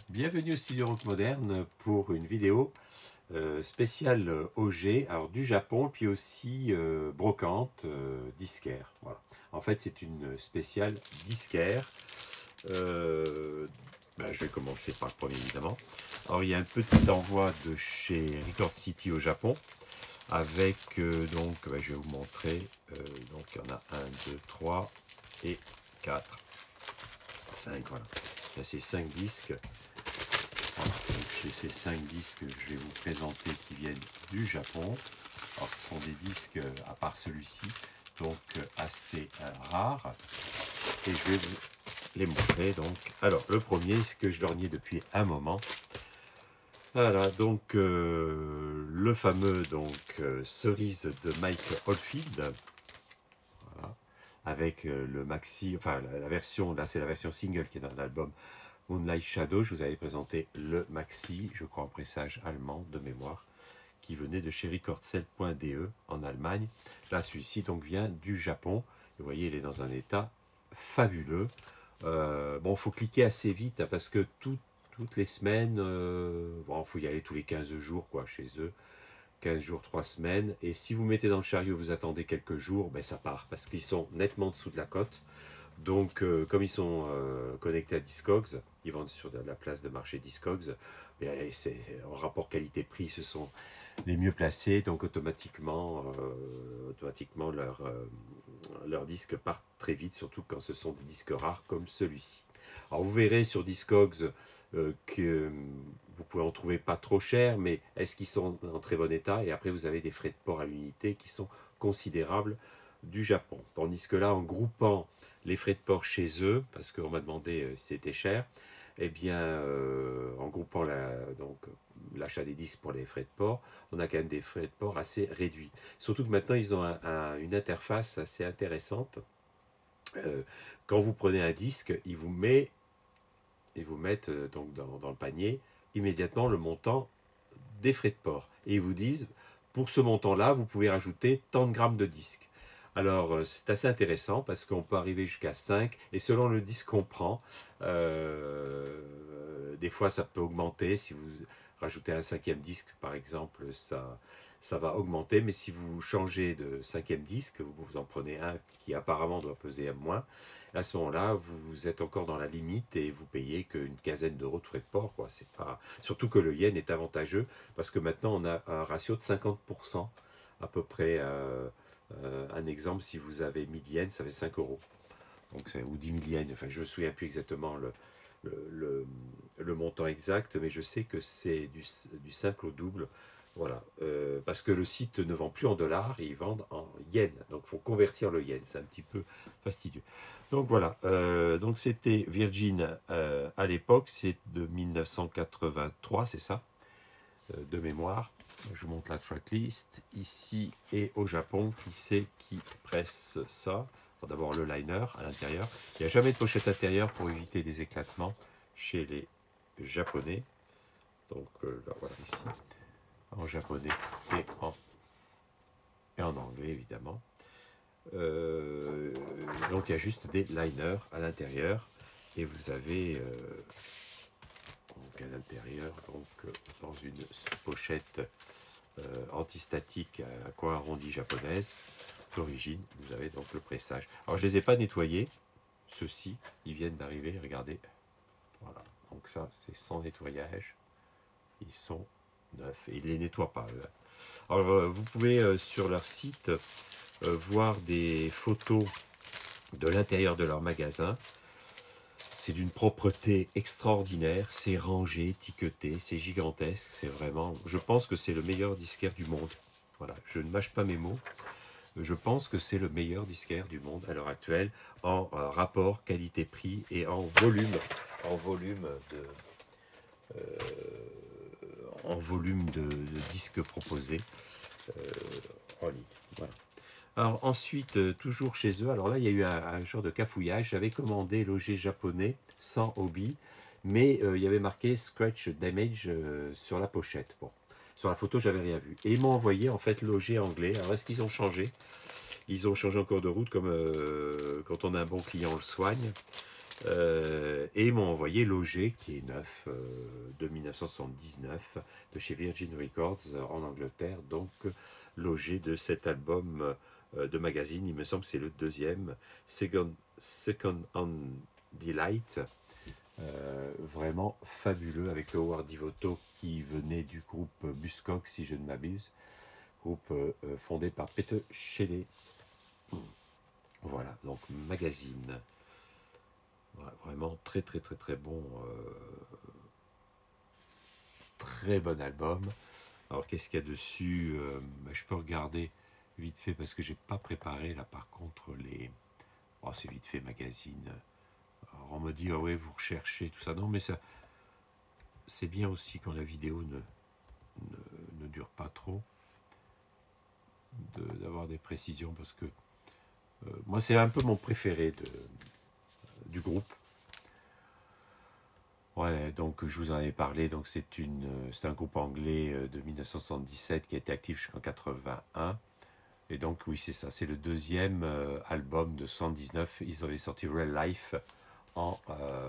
Bienvenue au Studio Rock Moderne pour une vidéo spéciale OG, alors du Japon, puis aussi brocante, disquaire. Voilà. En fait, c'est une spéciale disquaire. Je vais commencer par le premier évidemment. Alors, il y a un petit envoi de chez Record City au Japon, avec je vais vous montrer. Donc, il y en a 1, 2, 3 et 4, 5. Voilà. Il y a ces 5 disques. J'ai ces 5 disques que je vais vous présenter qui viennent du Japon. Alors, ce sont des disques, à part celui-ci, donc assez rares. Et je vais vous les montrer. Donc, alors, le premier, ce que je lorgnais depuis un moment. Voilà, donc le fameux Cerise de Mike Oldfield. Voilà, avec le maxi, enfin la version, là c'est la version single qui est dans l'album Moonlight Shadow. Je vous avais présenté le maxi, je crois en pressage allemand de mémoire, qui venait de chez recordcell.de en Allemagne. Là, celui-ci donc vient du Japon. Vous voyez, il est dans un état fabuleux. Bon, il faut cliquer assez vite hein, parce que toutes les semaines, bon, il faut y aller tous les 15 jours quoi, chez eux. 15 jours, 3 semaines. Et si vous mettez dans le chariot, vous attendez quelques jours, ben ça part parce qu'ils sont nettement en dessous de la cote. Donc, comme ils sont connectés à Discogs, ils vendent sur la place de marché Discogs, c'est en rapport qualité-prix, ce sont les mieux placés, donc automatiquement leurs disques partent très vite, surtout quand ce sont des disques rares comme celui-ci. Alors vous verrez sur Discogs que vous pouvez en trouver pas trop cher, mais est-ce qu'ils sont en très bon état? Et après vous avez des frais de port à l'unité qui sont considérables du Japon. Tandis que là, en groupant les frais de port chez eux, parce qu'on m'a demandé si c'était cher, eh bien, en groupant l'achat des disques pour les frais de port, on a quand même des frais de port assez réduits. Surtout que maintenant, ils ont une interface assez intéressante. Quand vous prenez un disque, ils vous mettent donc dans le panier immédiatement le montant des frais de port. Et ils vous disent, pour ce montant-là, vous pouvez rajouter tant de grammes de disques. Alors, c'est assez intéressant parce qu'on peut arriver jusqu'à 5 et selon le disque qu'on prend, des fois ça peut augmenter. Si vous rajoutez un 5e disque, par exemple, ça va augmenter. Mais si vous changez de 5e disque, vous en prenez un qui apparemment doit peser moins, à ce moment-là, vous êtes encore dans la limite et vous payez qu'une quinzaine d'euros de frais de port. Quoi. C'est pas... Surtout que le yen est avantageux parce que maintenant on a un ratio de 50% à peu près. Un exemple, si vous avez 1000 yens, ça fait 5 euros. Donc, ou 10 000 yens, enfin je ne me souviens plus exactement le montant exact, mais je sais que c'est du simple au double. Voilà, parce que le site ne vend plus en dollars, ils vendent en yens. Donc il faut convertir le yen, c'est un petit peu fastidieux. Donc voilà, donc c'était Virgin à l'époque, c'est de 1983, c'est ça, de mémoire. Je vous montre la tracklist ici et au Japon. Qui c'est qui presse ça? D'abord le liner à l'intérieur. Il n'y a jamais de pochette intérieure pour éviter les éclatements chez les Japonais. Donc là, voilà ici en japonais et en anglais évidemment. Donc il y a juste des liners à l'intérieur et vous avez donc à l'intérieur dans une pochette antistatique à coin arrondi japonaise d'origine. Vous avez donc le pressage. Alors je ne les ai pas nettoyés, ceux-ci, ils viennent d'arriver, regardez. Voilà, donc ça c'est sans nettoyage. Ils sont neufs et ils ne les nettoient pas. Eux. Alors vous pouvez sur leur site voir des photos de l'intérieur de leur magasin. C'est d'une propreté extraordinaire, c'est rangé, étiqueté, c'est gigantesque, c'est vraiment... Je pense que c'est le meilleur disquaire du monde. Voilà, je ne mâche pas mes mots. Je pense que c'est le meilleur disquaire du monde à l'heure actuelle en rapport qualité-prix et en volume de disques proposés en ligne. Voilà. Alors ensuite, toujours chez eux, alors là il y a eu un genre de cafouillage. J'avais commandé l'OG japonais sans hobby, mais il y avait marqué Scratch Damage sur la pochette. Bon, sur la photo j'avais rien vu. Et ils m'ont envoyé en fait l'OG anglais. Alors est-ce qu'ils ont changé? Ils ont changé en cours de route, comme quand on a un bon client on le soigne. Et ils m'ont envoyé l'OG qui est neuf, de 1979, de chez Virgin Records en Angleterre. Donc l'OG de cet album de magazine, il me semble que c'est le deuxième, Second on Delight. Vraiment fabuleux, avec le Howard Devoto qui venait du groupe Buzzcocks, si je ne m'abuse, groupe fondé par Peter Shelley. Voilà, donc magazine. Voilà, vraiment très très très très bon, très bon album. Alors qu'est-ce qu'il y a dessus? Je peux regarder vite fait parce que j'ai pas préparé là par contre les... Oh, c'est vite fait magazine. Alors on me dit ah ouais vous recherchez tout ça. Non mais ça c'est bien aussi quand la vidéo ne dure pas trop d'avoir des précisions parce que moi c'est un peu mon préféré du groupe. Ouais, donc je vous en ai parlé, donc c'est un groupe anglais de 1977 qui a été actif jusqu'en 81. Et donc oui c'est ça, c'est le deuxième album de 79. Ils avaient sorti Real Life en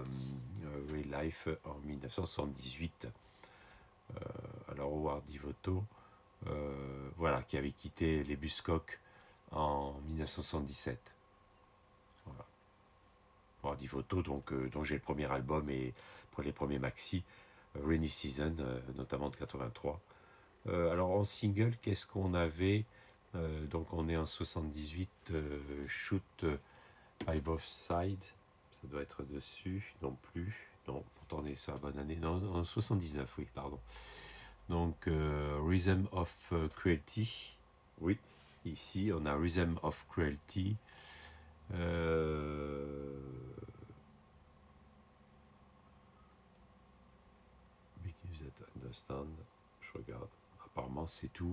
1978. Alors Howard Devoto, voilà, qui avait quitté les Buzzcocks en 1977. Voilà. Howard Devoto, donc dont j'ai le premier album et pour les premiers maxi, Rainy Season, notamment de 83. Alors en single, qu'est-ce qu'on avait? Donc on est en 78, Shoot by Both Sides, ça doit être dessus, non plus, non, pourtant on est sur la bonne année, non, en 79, oui, pardon. Donc Rhythm of Cruelty, oui, ici on a Rhythm of Cruelty, Begins that Understand, je regarde, apparemment c'est tout,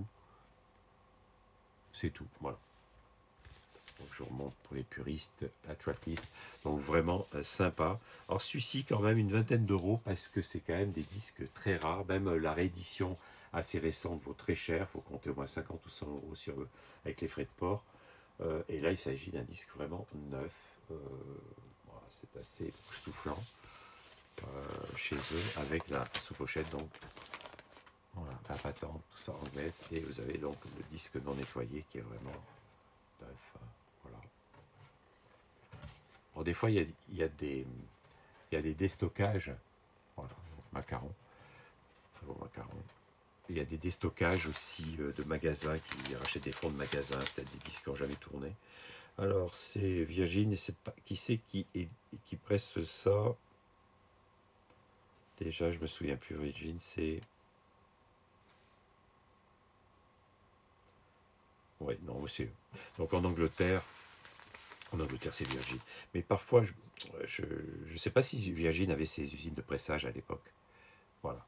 voilà. Donc je remonte pour les puristes la tracklist, donc vraiment sympa. Alors celui-ci quand même une vingtaine d'euros parce que c'est quand même des disques très rares, même la réédition assez récente vaut très cher, il faut compter au moins 50 ou 100 euros sur eux avec les frais de port. Et là il s'agit d'un disque vraiment neuf, voilà, c'est assez soufflant chez eux avec la sous-pochette, donc voilà, la patente, tout ça anglaise, et vous avez donc le disque non nettoyé qui est vraiment neuf. Voilà. Bon, des fois, il y a des déstockages. Voilà, macarons. Très bon macaron. Il y a des déstockages aussi de magasins qui rachètent des fonds de magasins, peut-être des disques qui n'ont jamais tourné. Alors, c'est Virgin, et c'est pas qui c'est qui presse ça. Déjà, je me souviens plus. Virgin, c'est... Oui, non, c'est eux. Donc en Angleterre, c'est Virgin. Mais parfois, je ne sais pas si Virgin avait ses usines de pressage à l'époque. Voilà.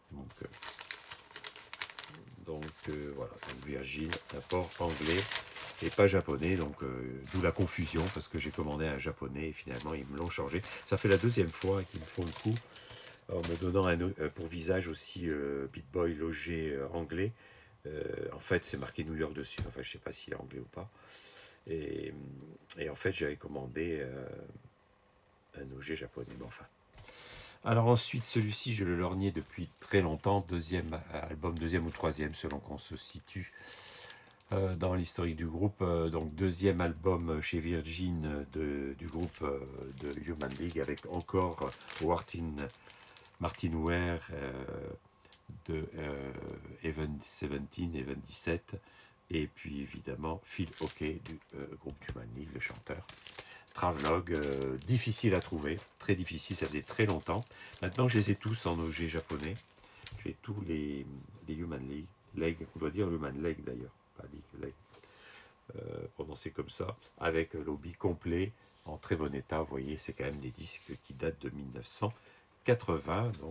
Donc voilà. Donc Virgin, un port anglais et pas japonais. Donc d'où la confusion parce que j'ai commandé un japonais et finalement ils me l'ont changé. Ça fait la deuxième fois qu'ils me font le coup. En me donnant pour visage aussi Beat Boy logé anglais. En fait, c'est marqué New York dessus. Enfin, je ne sais pas s'il est anglais ou pas. Et en fait, j'avais commandé un OG japonais. Mais enfin. Alors ensuite, celui-ci, je le lorgnais depuis très longtemps. Deuxième album, deuxième ou troisième, selon qu'on se situe dans l'historique du groupe. Donc deuxième album chez Virgin du groupe de Human League, avec encore Martin Ware de Even 17, Even 17, et puis évidemment Phil Hockey du groupe Human League, le chanteur. Travelogue, difficile à trouver, très difficile, ça faisait très longtemps. Maintenant, je les ai tous en OG japonais. J'ai tous les Human League, on doit dire Human League d'ailleurs, pas League, prononcé comme ça, avec le lobby complet, en très bon état. Vous voyez, c'est quand même des disques qui datent de 1980, donc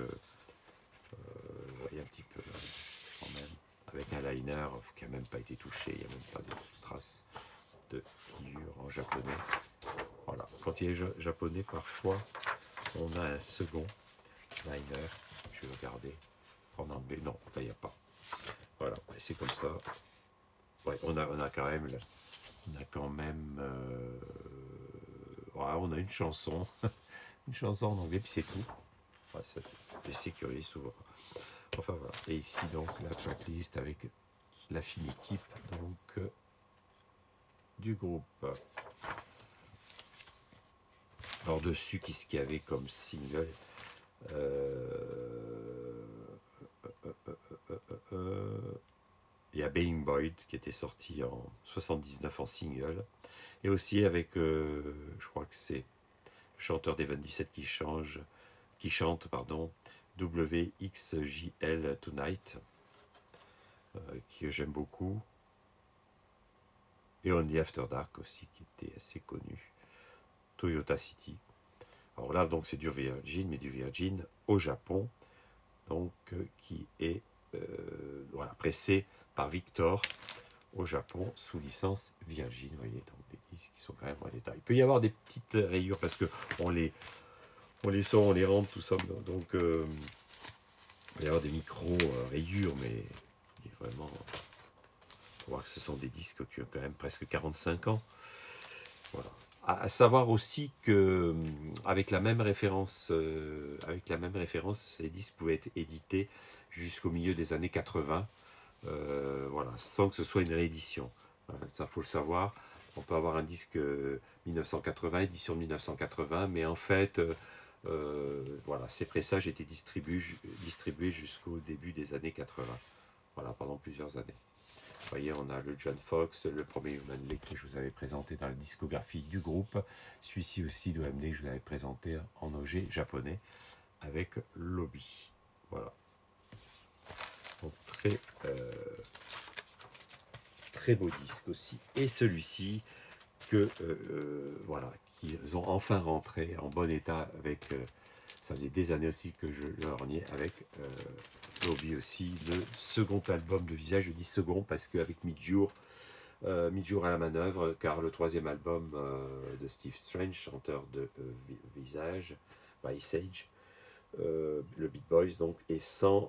vous voyez un petit peu quand même, avec un liner qui n'a même pas été touché, il n'y a même pas de traces de pliure en japonais. Voilà, quand il est japonais, parfois, on a un second liner. Je vais regarder en anglais. Non, là, il n'y a pas. Voilà, c'est comme ça. Ouais, on a quand même voilà, on a une chanson, une chanson en anglais, puis c'est tout. Ouais, c'est curieux souvent. Enfin voilà. Et ici donc la tracklist avec la fine équipe donc du groupe. Alors dessus, qu'est-ce qu'il y avait comme single? Il y a Being Boyd qui était sorti en 79 en single. Et aussi avec, je crois que c'est le chanteur d'Evan 17 qui chante, pardon, WXJL Tonight, que j'aime beaucoup. Et Only After Dark aussi, qui était assez connu. Toyota City. Alors là, donc c'est du Virgin, mais du Virgin au Japon, donc qui est voilà, pressé par Victor au Japon sous licence Virgin. Vous voyez, donc des disques qui sont quand même en l'état. Il peut y avoir des petites rayures parce que on les sort, on les rentre, tout ça. Donc il peut y avoir des micro rayures, mais vraiment, faut voir que ce sont des disques qui ont quand même presque 45 ans. Voilà. À savoir aussi que avec la même référence, les disques pouvaient être édités jusqu'au milieu des années 80, voilà, sans que ce soit une réédition. Voilà, ça faut le savoir. On peut avoir un disque 1980, édition de 1980, mais en fait, voilà, ces pressages étaient distribués jusqu'au début des années 80. Voilà, pendant plusieurs années. Vous voyez, on a le John Fox, le premier Human League que je vous avais présenté dans la discographie du groupe. Celui-ci aussi d'OMD que je vous avais présenté en OG japonais avec Lobby. Voilà. Donc, très beau disque aussi. Et celui-ci que voilà, qu'ils ont enfin rentré en bon état avec. Ça faisait des années aussi que je le reniais avec Lobby aussi, le second album de Visage. Je dis second parce qu'avec Midjour à la manœuvre, car le troisième album de Steve Strange, chanteur de Visage, le Beat Boys, donc, et sans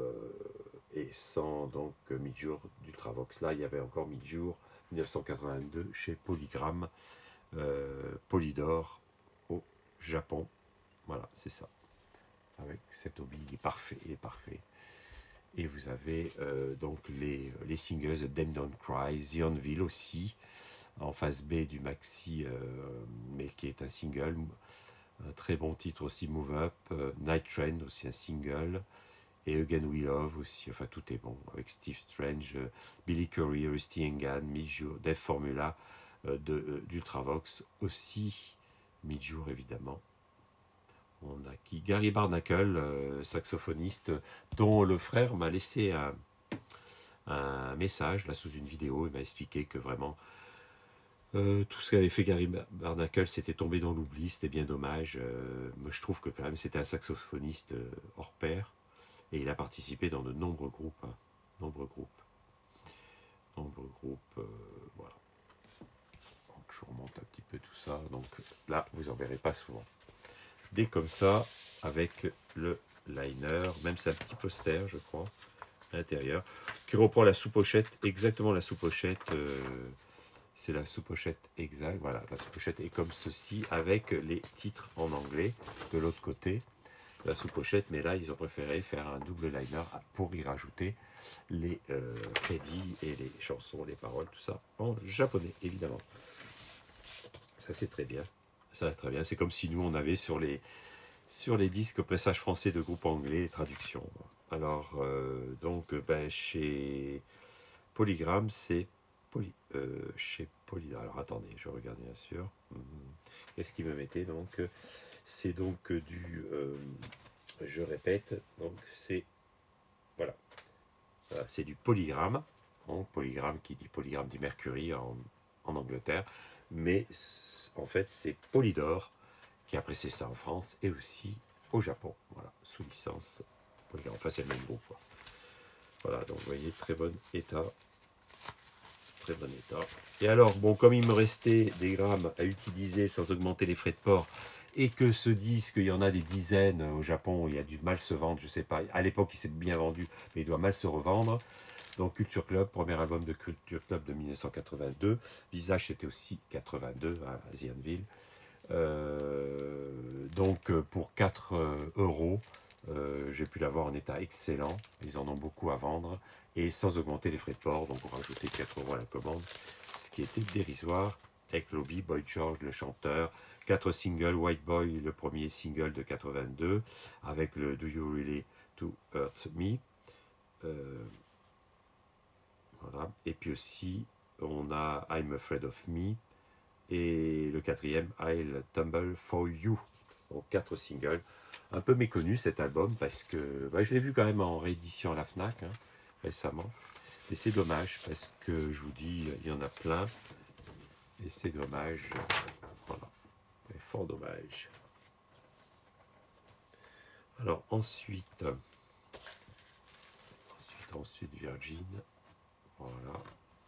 donc Midjour d'Ultravox. Là, il y avait encore Midjour 1982 chez Polygram, Polydor au Japon. Voilà, c'est ça. Avec cet hobby, il est parfait, Et vous avez donc les singles Them Don't Cry, The Anvil aussi, en face B du maxi, mais qui est un single. Un très bon titre aussi, Move Up, Night Train aussi un single, et Again We Love aussi, enfin tout est bon, avec Steve Strange, Billy Currie, Rusty Engan, Midjour, Dave Formula d'Ultravox aussi, Midjour évidemment. On a qui Gary Barnacle, saxophoniste, dont le frère m'a laissé un message là sous une vidéo. Il m'a expliqué que vraiment tout ce qu'avait fait Gary Barnacle s'était tombé dans l'oubli, c'était bien dommage. Moi, je trouve que quand même c'était un saxophoniste hors pair, et il a participé dans de nombreux groupes, voilà. Donc je remonte un petit peu tout ça. Donc là, vous en verrez pas souvent. Des comme ça, avec le liner, même c'est un petit poster, je crois, à l'intérieur, qui reprend la sous-pochette, exactement la sous-pochette. C'est la sous-pochette exacte. Voilà, la sous-pochette est comme ceci, avec les titres en anglais de l'autre côté. La sous-pochette, mais là, ils ont préféré faire un double liner pour y rajouter les crédits et les chansons, les paroles, tout ça, en japonais, évidemment. Ça, c'est très bien. Ça va très bien. C'est comme si nous, on avait sur les disques pressage français de groupes anglais, les traductions. Alors, donc, chez Polygram, c'est chez Polygram. Alors, attendez, je regarde bien sûr. Qu'est-ce qu'il me mettait donc? C'est donc je répète, donc c'est, voilà, c'est du Polygram. Donc, Polygram qui dit Polygram dit Mercury en Angleterre. Mais en fait, c'est Polydor qui a pressé ça en France et aussi au Japon. Voilà, sous licence Polygram. Enfin, c'est le même groupe, quoi. Voilà, donc vous voyez, très bon état. Très bon état. Et alors, bon, comme il me restait des grammes à utiliser sans augmenter les frais de port, et que ce disque, il y en a des dizaines au Japon, il a dû mal se vendre, je sais pas. À l'époque, il s'est bien vendu, mais il doit mal se revendre. Donc Culture Club, premier album de Culture Club de 1982. Visage, c'était aussi 82 à The Anvil. Donc pour 4 euros, j'ai pu l'avoir en état excellent. Ils en ont beaucoup à vendre et sans augmenter les frais de port. Donc on rajoutait 4 euros à la commande, ce qui était dérisoire. Avec Lobby, Boy George, le chanteur, 4 singles, White Boy, le premier single de 82, avec le Do You Really To Hurt Me. Voilà. Et puis aussi, on a I'm Afraid of Me. Et le quatrième, I'll Tumble for You. Donc 4 singles. Un peu méconnu cet album parce que je l'ai vu quand même en réédition à la FNAC récemment. Et c'est dommage parce que je vous dis, il y en a plein. Et c'est dommage. Voilà. C'est fort dommage. Alors ensuite Virgin. Voilà.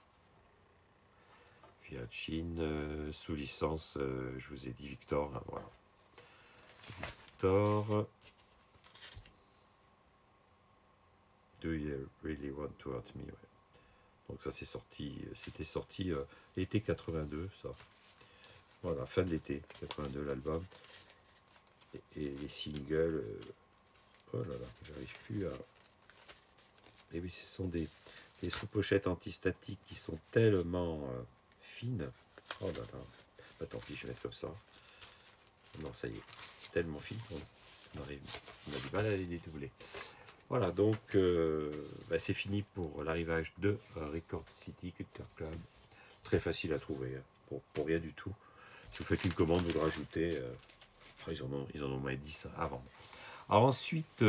Virgin sous licence, je vous ai dit Victor. Hein, voilà. Victor. Do You Really Want to Hurt Me? Ouais. Donc ça c'est sorti, c'était sorti été 82, ça. Voilà, fin de l'été 82 l'album. Et les singles, oh là là, j'arrive plus à. Et oui, ce sont des sous-pochettes antistatiques qui sont tellement fines. Oh là là. Bah, tant pis, je vais mettre comme ça. Non, ça y est, tellement fine on a du mal à les dédoubler. Voilà, donc c'est fini pour l'arrivage de Record City Culture Club. Très facile à trouver, hein, pour rien du tout. Si vous faites une commande, vous le rajoutez. Ils en ont au moins 10 avant. Alors ensuite,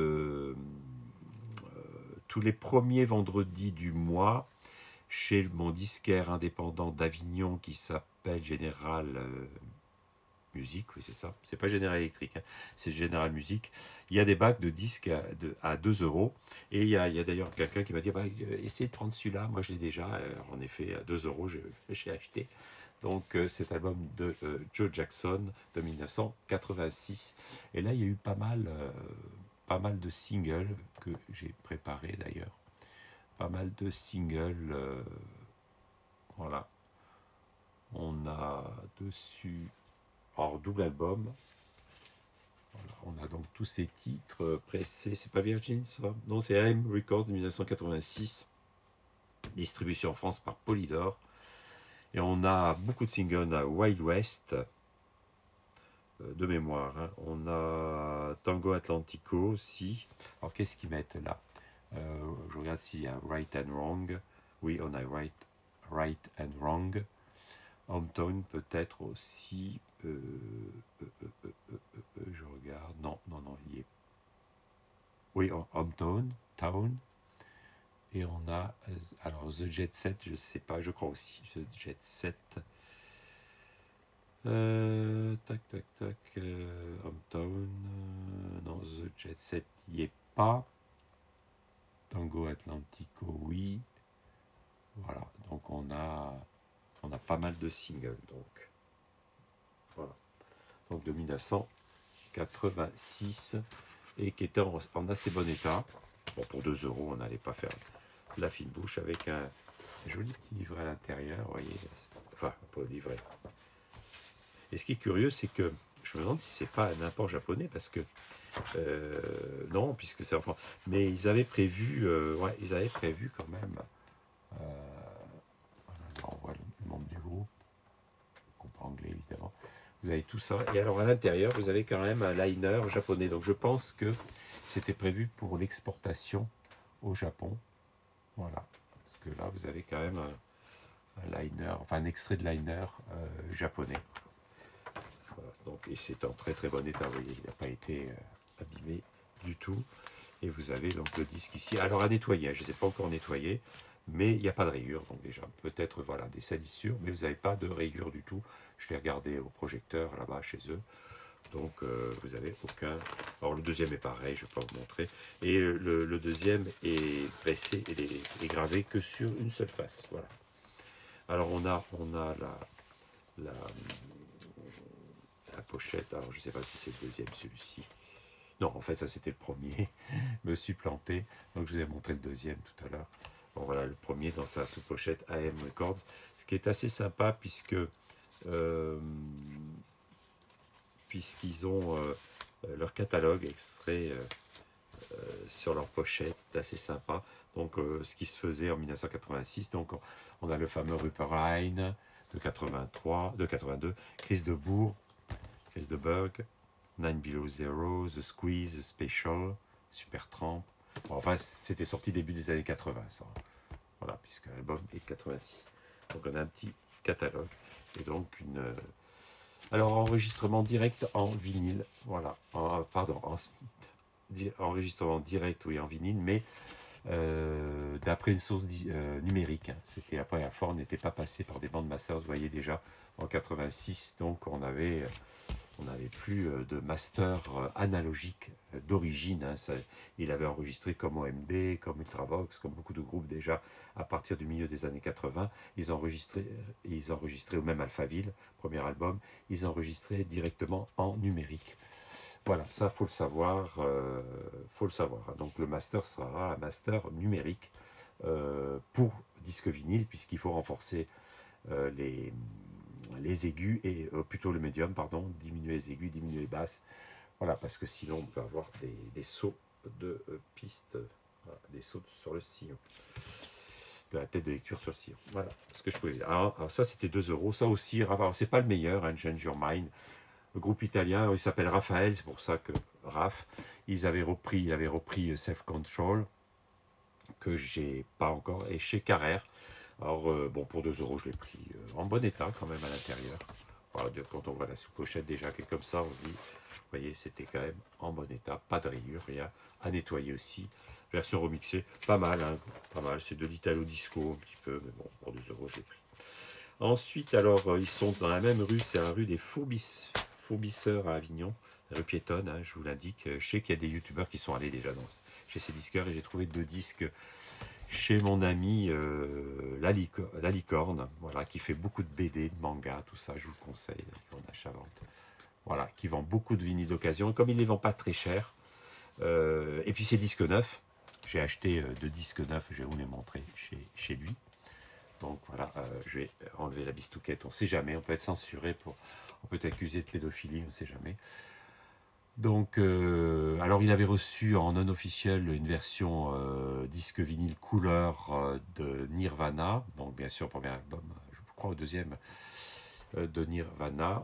tous les premiers vendredis du mois, chez mon disquaire indépendant d'Avignon qui s'appelle Général Musique, oui c'est ça, c'est pas Général Electric, hein, c'est Général Musique. Il y a des bacs de disques à 2 euros. Et il y a d'ailleurs quelqu'un qui m'a dit essayez de prendre celui-là, moi je l'ai déjà. Alors, en effet, à 2 euros, j'ai acheté. Donc cet album de Joe Jackson de 1986. Et là, il y a eu pas mal de singles que j'ai préparés d'ailleurs. Pas mal de singles. Voilà. On a dessus. Alors, double album. Voilà, on a donc tous ces titres pressés. C'est pas Virgin, ça? Non, c'est AM Records de 1986. Distribution en France par Polydor. Et on a beaucoup de singles. On a Wild West, de mémoire. Hein. On a Tango Atlantico aussi. Alors, qu'est-ce qu'ils mettent là? Je regarde s'il y a Right and Wrong. Oui, on a Right and Wrong. Hometown peut-être aussi. Je regarde. Non, il y est. Oui, Hometown, Town. Et on a, alors The Jet Set, je sais pas, je crois aussi. The Jet Set. Tac. Hometown. Non, The Jet Set, il n'y est pas. Tango Atlantico, oui. Voilà, donc on a pas mal de singles. Donc, voilà. Donc de 1986 et qui était en assez bon état. Bon, pour 2 euros, on n'allait pas faire la fine bouche avec un joli petit livret à l'intérieur, vous voyez. Enfin, pas livret. Et ce qui est curieux, c'est que je me demande si c'est pas un import japonais, parce que non, puisque c'est en France. Mais ils avaient prévu, quand même. On voit le membre du groupe, on comprend anglais évidemment. Vous avez tout ça. Et alors à l'intérieur, vous avez quand même un liner japonais. Donc je pense que c'était prévu pour l'exportation au Japon. Voilà. Parce que là, vous avez quand même un liner, enfin un extrait de liner japonais. Voilà. Donc, et c'est en très très bon état. Vous voyez, il n'a pas été abîmé du tout. Et vous avez donc le disque ici. Alors à nettoyer, je ne les ai pas encore nettoyés. Mais il n'y a pas de rayures, donc déjà, peut-être voilà, des salissures, mais vous n'avez pas de rayures du tout. Je l'ai regardé au projecteur là-bas chez eux. Donc vous n'avez aucun. Alors le deuxième est pareil, je ne vais pas vous montrer. Et le deuxième est pressé et est gravé que sur une seule face. Voilà. Alors on a la pochette. Alors je ne sais pas si c'est le deuxième, celui-ci. Non, en fait, ça c'était le premier. Je me suis planté. Donc je vous ai montré le deuxième tout à l'heure. Bon, voilà, le premier dans sa sous-pochette AM Records. Ce qui est assez sympa puisque puisqu'ils ont leur catalogue extrait sur leur pochette, c'est assez sympa. Donc ce qui se faisait en 1986, donc on a le fameux Rupert Line de 83, de 82, Chris de Bourg, Chris de Burgh, Nine Below Zero, The Squeeze, The Special, Supertramp. Bon, enfin, c'était sorti début des années 80, ça. Voilà, puisque l'album est de 86. Donc on a un petit catalogue. Et donc alors enregistrement direct en vinyle. Voilà. Pardon, enregistrement direct, oui, en vinyle, mais d'après une source numérique. Hein. C'était la première fois, on n'était pas passé par des bandes masters, vous voyez déjà, en 86, donc on n'avait plus de master analogique d'origine. Hein. Il avait enregistré comme OMD, comme Ultravox, comme beaucoup de groupes déjà à partir du milieu des années 80. Ils enregistraient au même Alphaville, premier album, ils enregistraient directement en numérique. Voilà, ça faut le savoir, Donc le master sera un master numérique pour disque vinyle, puisqu'il faut renforcer les aigus, et plutôt le médium, pardon, diminuer les aigus, diminuer les basses. Voilà, parce que sinon on peut avoir des sauts de piste, voilà, des sauts sur le sillon, de la tête de lecture sur le sillon. Voilà ce que je pouvais dire. Alors ça c'était 2 €, ça aussi, c'est pas le meilleur, hein, Change Your Mind. Le groupe italien, il s'appelle Raphaël, c'est pour ça que Raph, il avait repris Self Control, que j'ai pas encore, et chez Carrère. Alors, bon, pour 2 €, je l'ai pris en bon état quand même à l'intérieur. Voilà, quand on voit la sous-pochette déjà qui est comme ça, on se dit, vous voyez, c'était quand même en bon état, pas de rayures, rien à nettoyer aussi. Version remixée, pas mal, hein, pas mal, c'est de l'italo disco un petit peu, mais bon, pour 2 €, je l'ai pris. Ensuite, alors, ils sont dans la même rue, c'est la rue des Fourbisseurs à Avignon, la rue piétonne, hein, je vous l'indique. Je sais qu'il y a des youtubeurs qui sont allés déjà chez ces disqueurs, et j'ai trouvé 2 disques chez mon ami la Licorne, voilà, qui fait beaucoup de BD, de manga, tout ça, je vous le conseille, on achat-vente. Voilà, qui vend beaucoup de vinyles d'occasion, et comme il ne les vend pas très cher, et puis ces disques neufs, j'ai acheté 2 disques neufs, je vais vous les montrer chez lui. Donc voilà, je vais enlever la bistouquette, on ne sait jamais, on peut être censuré, on peut être accusé de pédophilie, on ne sait jamais. Donc, alors il avait reçu en non officiel une version disque vinyle couleur de Nirvana, donc bien sûr premier album, je crois au deuxième de Nirvana,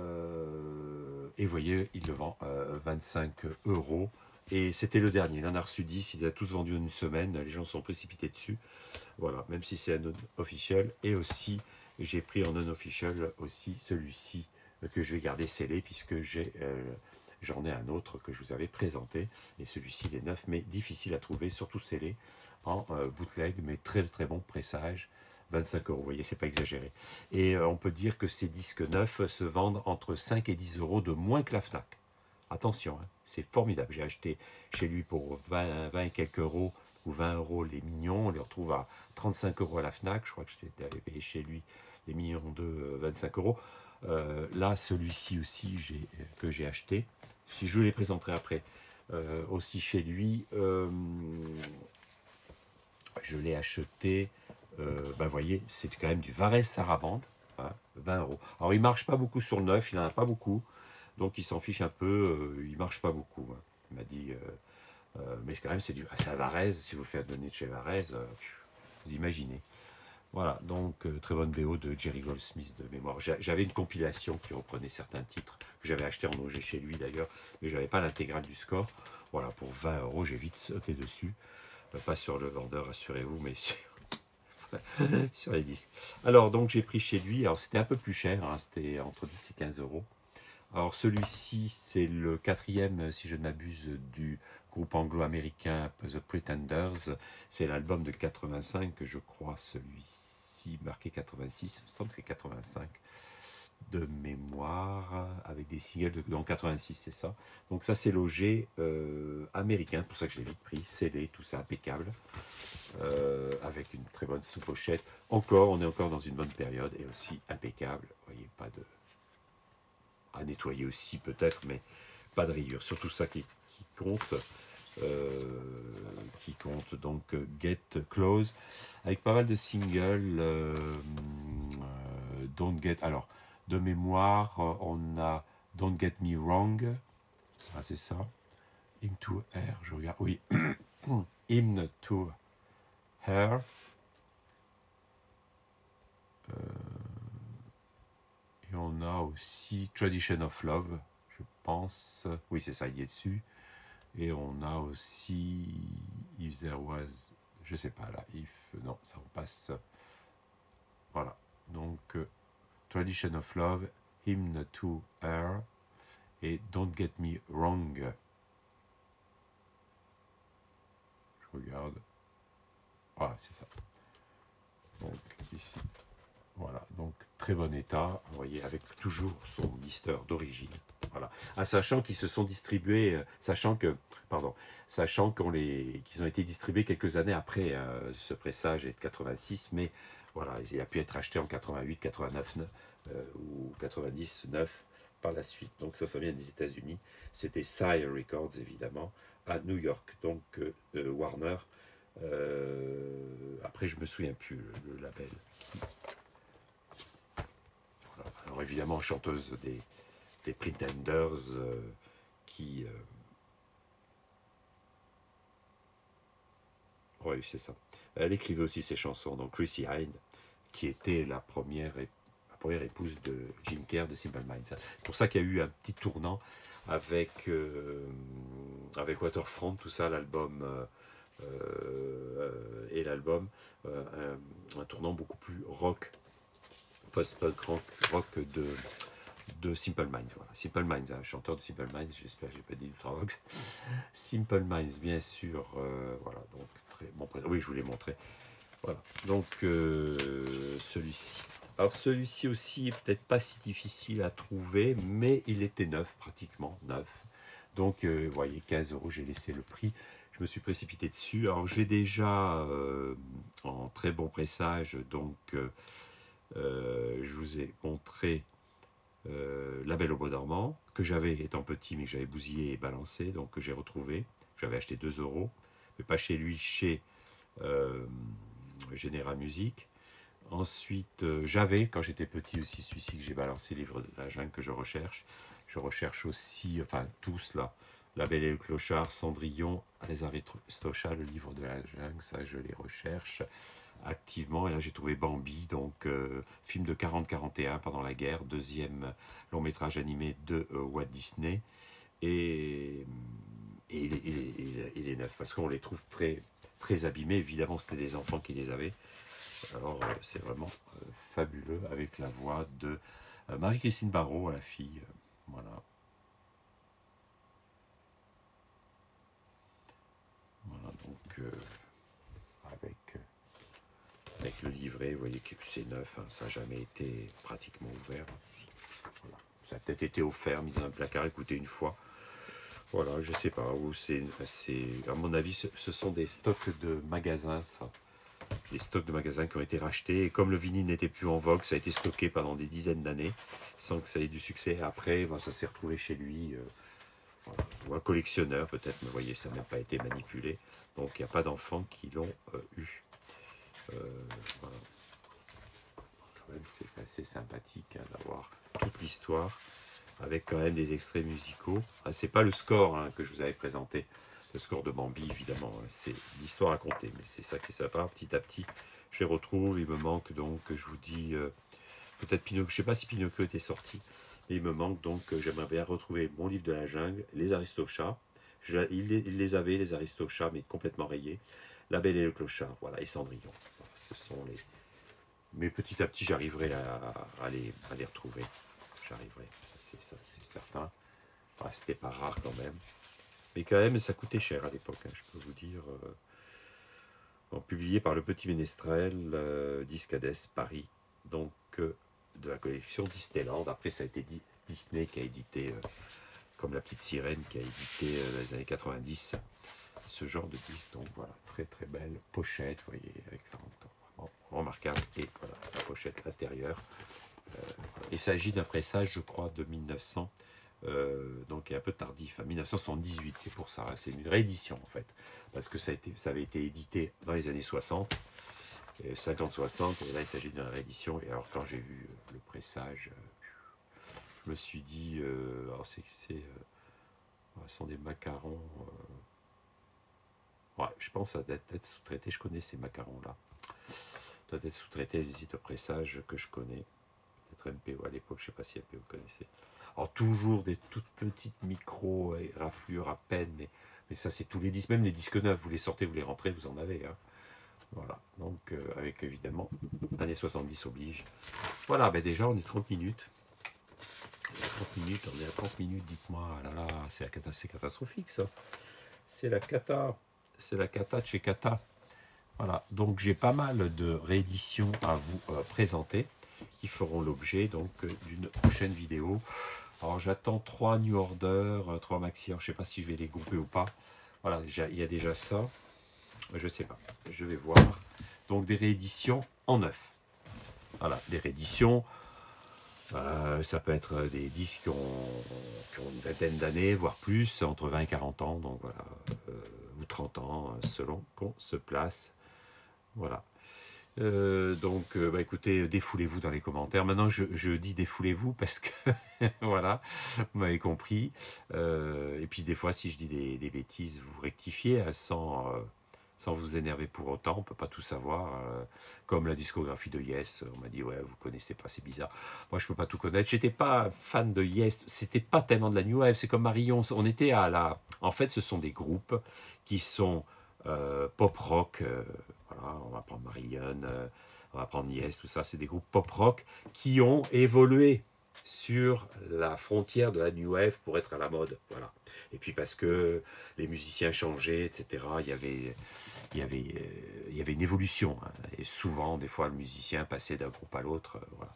et vous voyez, il le vend 25 €, et c'était le dernier, il en a reçu 10, il a tous vendu en une semaine, les gens sont précipités dessus, voilà, même si c'est un non officiel, et aussi j'ai pris en non officiel aussi celui-ci que je vais garder scellé, puisque j'en ai un autre que je vous avais présenté, et celui-ci il est neuf, mais difficile à trouver, surtout scellé en bootleg, mais très très bon pressage, 25 €, vous voyez, c'est pas exagéré. Et on peut dire que ces disques neufs se vendent entre 5 et 10 € de moins que la FNAC. Attention, hein, c'est formidable. J'ai acheté chez lui pour 20 et quelques euros, ou 20 € les mignons, on les retrouve à 35 € à la FNAC, je crois que j'étais allé payer chez lui les mignons de 25 €. Là, celui-ci aussi que j'ai acheté, si je les présenterai après, aussi chez lui, je l'ai acheté, ben voyez, c'est quand même du Varese Sarabande, hein, 20 €. Alors il marche pas beaucoup sur le neuf, il n'en a pas beaucoup, donc il s'en fiche un peu, il marche pas beaucoup, hein. Il m'a dit, mais quand même c'est un Varese, si vous le faites donner de chez Varese, vous imaginez. Voilà, donc très bonne BO de Jerry Goldsmith de mémoire. J'avais une compilation qui reprenait certains titres que j'avais acheté en OG chez lui d'ailleurs, mais je n'avais pas l'intégrale du score. Voilà, pour 20 €, j'ai vite sauté dessus. Pas sur le vendeur, rassurez-vous, mais sur les disques. Alors, donc j'ai pris chez lui, alors c'était un peu plus cher, hein, c'était entre 10 et 15 €. Alors celui-ci, c'est le 4e, si je ne m'abuse, du groupe anglo-américain The Pretenders. C'est l'album de 85, je crois, celui-ci, marqué 86, il me semble que c'est 85 de mémoire, avec des singles dans 86, c'est ça. Donc ça, c'est l'OG américain, pour ça que je l'ai vite pris, scellé, tout ça impeccable, avec une très bonne sous-pochette. On est encore dans une bonne période, et aussi impeccable, vous voyez, pas de... à nettoyer aussi peut-être, mais pas de rayures, surtout ça qui compte, donc Get Close, avec pas mal de singles, Don't Get, alors de mémoire, on a Don't Get Me Wrong. Ah, c'est ça. Hymn to Her, je regarde. Oui. Hymn to Her. Et on a aussi Tradition of Love, je pense. Oui, c'est ça, il est dessus. Et on a aussi If There Was, je sais pas là, If, non, ça repasse. Voilà, donc Tradition of Love, Hymn to Her et Don't Get Me Wrong. Je regarde. Voilà, c'est ça. Donc ici. Voilà, donc très bon état, vous voyez, avec toujours son blister d'origine. Voilà. Ah, sachant qu'ils se sont distribués, sachant qu'ils ont été distribués quelques années après ce pressage est de 86, mais voilà, il a pu être acheté en 88, 89 ou 90, 9 par la suite. Donc ça vient des États-Unis. C'était Sire Records évidemment à New York. Donc Warner. Après, je me souviens plus le label. Alors évidemment, chanteuse des Pretenders qui... oui, c'est ça. Elle écrivait aussi ses chansons, donc Chrissy Hynde, qui était la première épouse de Jim Kerr de Simple Minds. C'est pour ça qu'il y a eu un petit tournant avec Waterfront, tout ça, l'album... et l'album, un tournant beaucoup plus rock, post-punk rock de Simple Minds. Voilà. Simple Minds, un chanteur de Simple Minds, j'espère que je n'ai pas dit Ultravox. Simple Minds, bien sûr, voilà, donc bon, oui, je vous l'ai montré. Voilà, donc celui-ci. Alors celui-ci aussi, peut-être pas si difficile à trouver, mais il était neuf, pratiquement neuf. Donc, vous voyez, 15 €, j'ai laissé le prix. Je me suis précipité dessus. Alors, j'ai déjà en très bon pressage, donc je vous ai montré La Belle au Bois dormant, que j'avais étant petit, mais que j'avais bousillé et balancé, donc que j'ai retrouvé. J'avais acheté 2 €, mais pas chez lui, chez General Music. Ensuite, j'avais, quand j'étais petit aussi, celui-ci que j'ai balancé, Livre de la jungle, que je recherche. Je recherche aussi, enfin tous là, La Belle et le Clochard, Cendrillon, Les Aristochats, le Livre de la jungle, ça je les recherche activement. Et là j'ai trouvé Bambi, donc film de 40-41 pendant la guerre, deuxième long métrage animé de Walt Disney. Et il est neuf, parce qu'on les trouve très, très abîmés. Évidemment, c'était des enfants qui les avaient. Alors, c'est vraiment fabuleux avec la voix de Marie-Christine Barrault, la fille. Voilà. Voilà, donc, avec le livret, vous voyez que c'est neuf, hein, ça n'a jamais été pratiquement ouvert. Voilà. Ça a peut-être été offert, mis dans un placard, écoutez une fois. Voilà, je sais pas, où c'est, à mon avis, ce sont des stocks de magasins, ça. Les stocks de magasins qui ont été rachetés. Et comme le vinyle n'était plus en vogue, ça a été stocké pendant des dizaines d'années, sans que ça ait du succès. Et après, ben, ça s'est retrouvé chez lui, voilà. Ou un collectionneur peut-être, mais vous voyez, ça n'a pas été manipulé. Donc il n'y a pas d'enfants qui l'ont eu. Voilà. Quand même, c'est assez sympathique hein, d'avoir toute l'histoire, avec quand même des extraits musicaux. Ah, c'est pas le score hein, que je vous avais présenté. Le score de Bambi, évidemment, c'est l'histoire à compter, mais c'est ça qui est sympa. Petit à petit, je les retrouve. Il me manque donc, je vous dis, peut-être Pinocchio. Je ne sais pas si Pinocchio était sorti, mais il me manque donc, j'aimerais bien retrouver mon livre de la jungle, les Aristochats. Il les avait, les Aristochats, mais complètement rayés. La Belle et le Clochard, voilà, et Cendrillon. Voilà, ce sont les. Mais petit à petit, j'arriverai à les retrouver. J'arriverai, c'est certain. Enfin, c'était pas rare quand même. Mais quand même, ça coûtait cher à l'époque, hein, je peux vous dire. Publié par Le Petit Ménestrel, Discades Paris, donc de la collection Disneyland. Après, ça a été Disney qui a édité, comme La Petite Sirène, qui a édité dans les années 90, ce genre de disque. Donc voilà, très très belle pochette, vous voyez, avec vraiment remarquable. Et voilà, la pochette intérieure. Il s'agit d'un pressage, je crois, de 1900. Donc un peu tardif, à 1978, c'est pour ça, c'est une réédition en fait, parce que ça avait été édité dans les années 60, 50-60, et là il s'agit d'une réédition, et alors quand j'ai vu le pressage, je me suis dit, alors ce sont des macarons. Ouais, je pense à être sous-traité. Je connais ces macarons-là. Doit être sous-traité à l'usine de pressage que je connais. Peut-être MPO à l'époque, je ne sais pas si MPO connaissait. Alors toujours des toutes petites micro-raflures à peine, mais ça c'est tous les disques, même les disques neufs, vous les sortez, vous les rentrez, vous en avez. Hein. Voilà, donc avec évidemment, années 70 oblige. Voilà, ben déjà on est 30 minutes. On est à 30 minutes, dites-moi, ah là là, c'est catastrophique ça. C'est la cata de chez Cata. Voilà, donc j'ai pas mal de rééditions à vous présenter qui feront l'objet donc d'une prochaine vidéo. Alors j'attends 3 New Order, 3 Maxi, alors, je ne sais pas si je vais les grouper ou pas. Voilà, il y a déjà ça. Je ne sais pas, je vais voir. Donc des rééditions en neuf. Voilà, des rééditions. Ça peut être des disques qui ont une vingtaine d'années, voire plus, entre 20 et 40 ans, donc voilà, ou 30 ans, selon qu'on se place. Voilà. Bah, écoutez, défoulez-vous dans les commentaires. Maintenant, je dis défoulez-vous parce que, voilà, vous m'avez compris. Et puis, des fois, si je dis des bêtises, vous rectifiez hein, sans vous énerver pour autant. On ne peut pas tout savoir. Comme la discographie de Yes, on m'a dit, ouais, vous ne connaissez pas, c'est bizarre. Moi, je ne peux pas tout connaître. Je n'étais pas fan de Yes. C'était pas tellement de la New Wave. C'est comme Marion. On était à la... En fait, ce sont des groupes qui sont pop rock. Voilà, on va prendre Marillion, on va prendre Yes, tout ça. C'est des groupes pop rock qui ont évolué sur la frontière de la New Wave pour être à la mode. Voilà. Et puis parce que les musiciens changeaient, etc., il y avait une évolution. Hein. Et souvent, des fois, le musicien passait d'un groupe à l'autre. Voilà.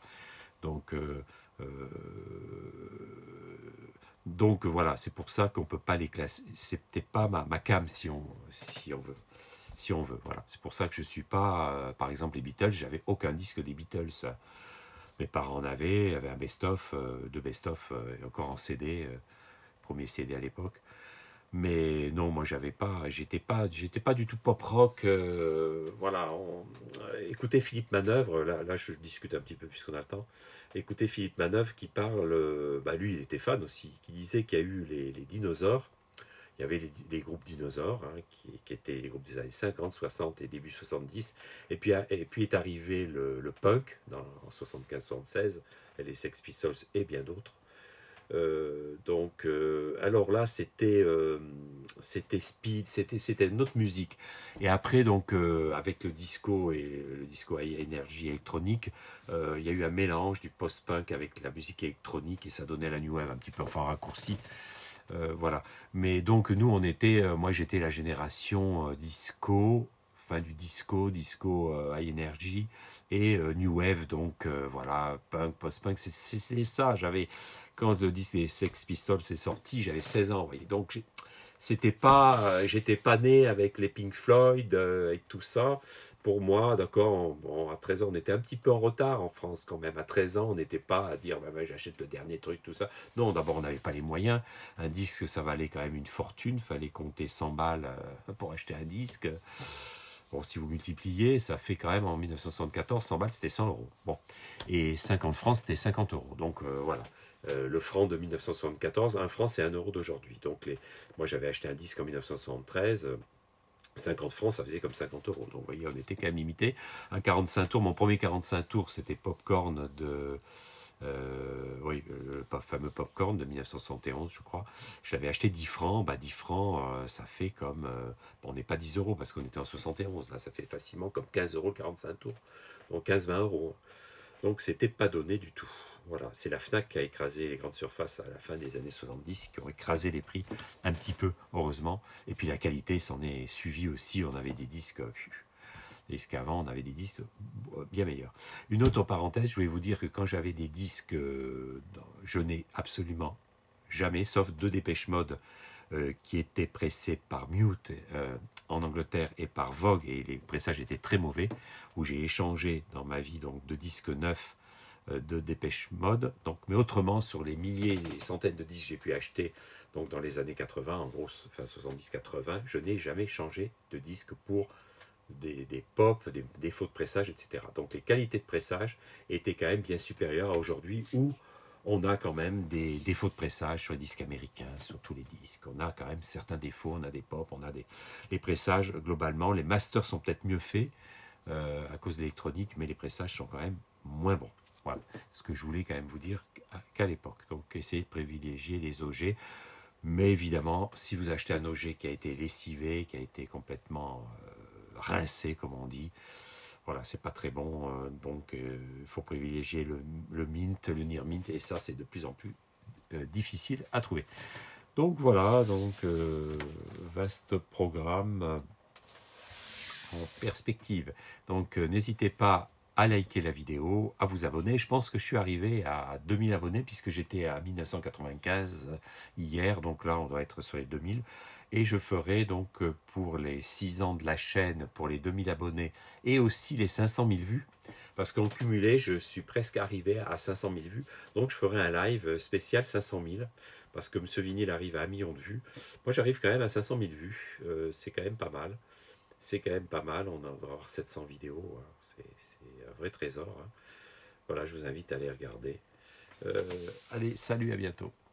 Donc voilà, c'est pour ça qu'on ne peut pas les classer. C'était pas ma cam si on veut. Si on veut, voilà. C'est pour ça que je ne suis pas, par exemple, les Beatles, j'avais aucun disque des Beatles. Mes parents en avaient, il y avait un best-of, deux best-of, encore en CD, premier CD à l'époque. Mais non, moi j'avais pas, j'étais pas du tout pop rock. Voilà, écoutez Philippe Manœuvre, là je discute un petit peu puisqu'on a le temps. Écoutez Philippe Manœuvre qui parle, bah lui il était fan aussi, qui disait qu'il y a eu les dinosaures. Il y avait les groupes dinosaures, hein, qui étaient les groupes des années 50, 60 et début 70. Et puis est arrivé le punk en 75-76, les Sex Pistols et bien d'autres. Alors là, c'était speed, c'était une autre musique. Et après, donc, avec le disco et le disco à énergie électronique, il y a eu un mélange du post-punk avec la musique électronique et ça donnait la new wave un petit peu, enfin raccourci. Voilà. Mais donc nous, moi j'étais la génération disco, fin du disco high energy et new wave, donc voilà, punk, post-punk, c'était ça. Quand le disque des Sex Pistols est sorti, j'avais 16 ans, vous voyez. Donc j'étais pas né avec les Pink Floyd et tout ça. Pour moi, d'accord, bon, à 13 ans, on était un petit peu en retard en France quand même. À 13 ans, on n'était pas à dire, bah, j'achète le dernier truc, tout ça. Non, d'abord, on n'avait pas les moyens. Un disque, ça valait quand même une fortune. Il fallait compter 100 balles pour acheter un disque. Bon, si vous multipliez, ça fait quand même en 1974, 100 balles, c'était 100 euros. Bon, et 50 francs, c'était 50 euros. Donc voilà. Le franc de 1974, un franc, c'est 1 euro d'aujourd'hui. Donc moi, j'avais acheté un disque en 1973. 50 francs, ça faisait comme 50 euros. Donc, vous voyez, on était quand même limité. Un 45 tours, mon premier 45 tours, c'était Popcorn de... oui, le fameux Popcorn de 1971, je crois. Je l'avais acheté 10 francs. Bah, 10 francs, ça fait comme... bon, on n'est pas 10 euros parce qu'on était en 71. Là, ça fait facilement comme 15 euros le 45 tours. Donc, 15-20 euros. Donc, c'était pas donné du tout. Voilà, c'est la FNAC qui a écrasé les grandes surfaces à la fin des années 70, qui ont écrasé les prix un petit peu, heureusement. Et puis la qualité s'en est suivie aussi. On avait des disques, qu'avant, on avait des disques bien meilleurs. Une autre parenthèse, je voulais vous dire que quand j'avais des disques, je n'ai absolument jamais, sauf deux Dépêche Mode qui étaient pressés par Mute en Angleterre et par Vogue, et les pressages étaient très mauvais, où j'ai échangé dans ma vie donc de disques neufs de Dépêche Mode. Donc, mais autrement, sur les milliers, les centaines de disques que j'ai pu acheter donc dans les années 80, en gros, fin 70-80, je n'ai jamais changé de disque pour des pop, des défauts de pressage, etc. Donc les qualités de pressage étaient quand même bien supérieures à aujourd'hui où on a quand même des défauts de pressage sur les disques américains, sur tous les disques. On a quand même certains défauts, on a des pop, on a les pressages, globalement. Les masters sont peut-être mieux faits à cause de l'électronique, mais les pressages sont quand même moins bons. Voilà ce que je voulais quand même vous dire qu'à l'époque. Donc, essayez de privilégier les OG. Mais évidemment, si vous achetez un OG qui a été lessivé, qui a été complètement rincé, comme on dit, voilà, c'est pas très bon. Donc, il faut privilégier le mint, le near mint, et ça, c'est de plus en plus difficile à trouver. Donc voilà, vaste programme en perspective. Donc n'hésitez pas à liker la vidéo, à vous abonner. Je pense que je suis arrivé à 2000 abonnés puisque j'étais à 1995 hier, donc là on doit être sur les 2000. Et je ferai donc pour les 6 ans de la chaîne, pour les 2000 abonnés et aussi les 500 000 vues, parce qu'en cumulé, je suis presque arrivé à 500 000 vues. Donc je ferai un live spécial 500 000, parce que M. Vinyl arrive à 1 million de vues. Moi j'arrive quand même à 500 000 vues, c'est quand même pas mal. C'est quand même pas mal, on doit avoir 700 vidéos, c'est un vrai trésor. Hein. Voilà, je vous invite à aller regarder. Allez, salut, à bientôt.